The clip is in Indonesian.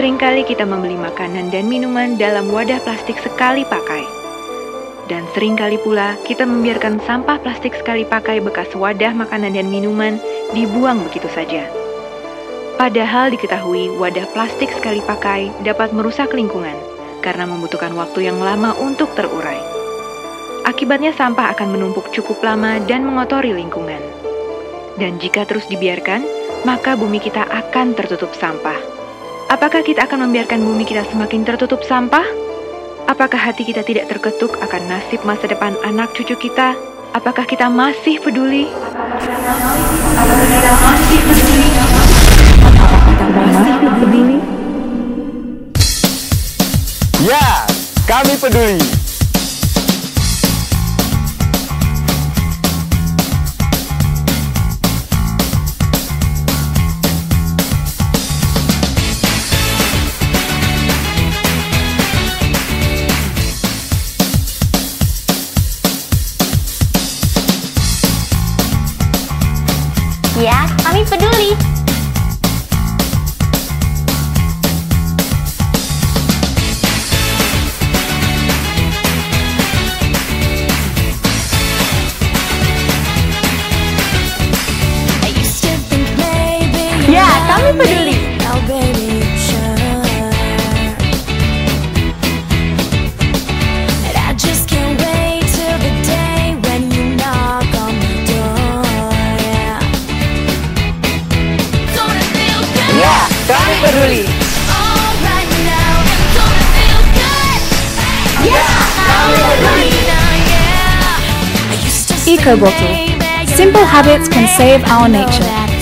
Seringkali kita membeli makanan dan minuman dalam wadah plastik sekali pakai. Dan seringkali pula kita membiarkan sampah plastik sekali pakai bekas wadah makanan dan minuman dibuang begitu saja. Padahal diketahui wadah plastik sekali pakai dapat merusak lingkungan karena membutuhkan waktu yang lama untuk terurai. Akibatnya sampah akan menumpuk cukup lama dan mengotori lingkungan. Dan jika terus dibiarkan, maka bumi kita akan tertutup sampah. Apakah kita akan membiarkan bumi kita semakin tertutup sampah? Apakah hati kita tidak terketuk akan nasib masa depan anak cucu kita? Apakah kita masih peduli? Apakah kita masih peduli? Ya, kami peduli. Ya, kami peduli. Ya, kami peduli. Kami peduli. Eco Bottle. Simple habits can save our nature.